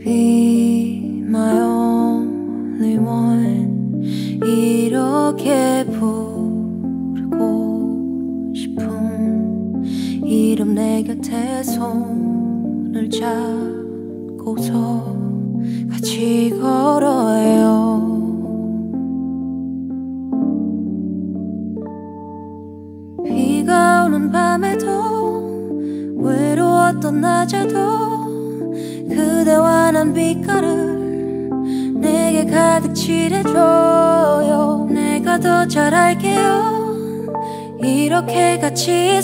Be my only one 이렇게 부르고 싶은 이름 내 곁에 손을 잡고서 같이 걸어요. 비가 오는 밤에도 외로웠던 낮에도 그대와 난 빛깔을 내게 가득 칠해줘요. 내가 더 잘할게요. 이렇게 같이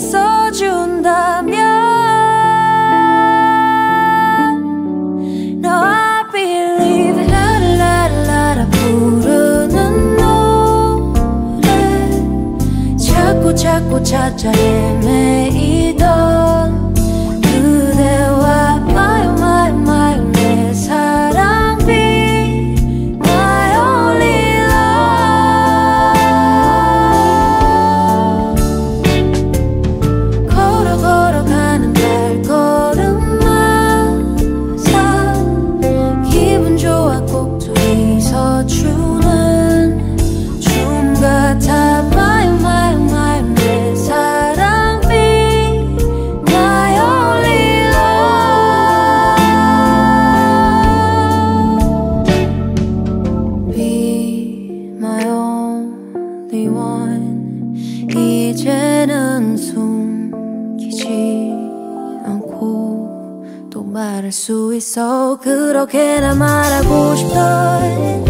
있어준다면 Now I believe 라라라라라 부르는 노래 자꾸 찾아 헤매이던 그대와 마요 내 사랑 Be my only love 걸어가는 발걸음마다 기분 좋아 꼭 둘이서 추는 춤 같아 마요 내 사랑 Be my only love Be my only one 이제는 숨기지 않고 또 말할 수 있어 그렇게나 말하고 싶어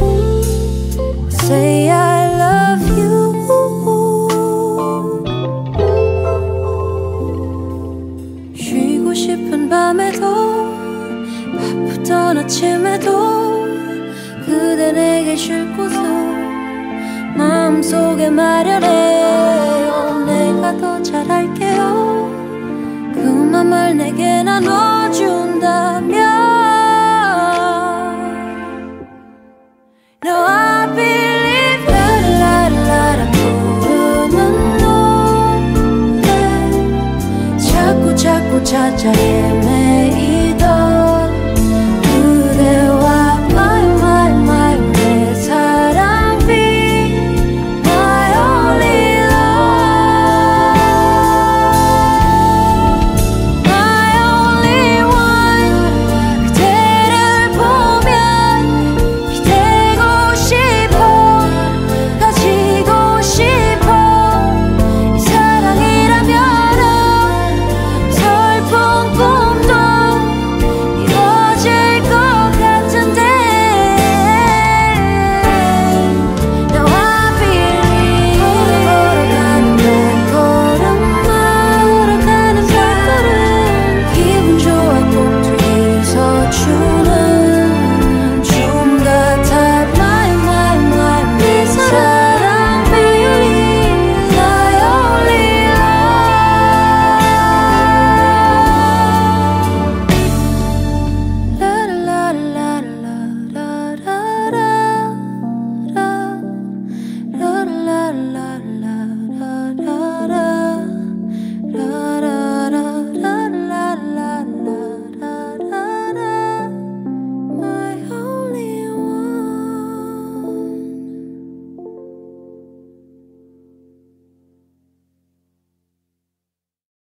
Say I love you 쉬고 싶은 밤에도 바쁘던 아침에도 그대 내게 쉴 곳을 마음속에 마련해요. 내가 더 잘할게요. 그 맘을 내게 나눠준다면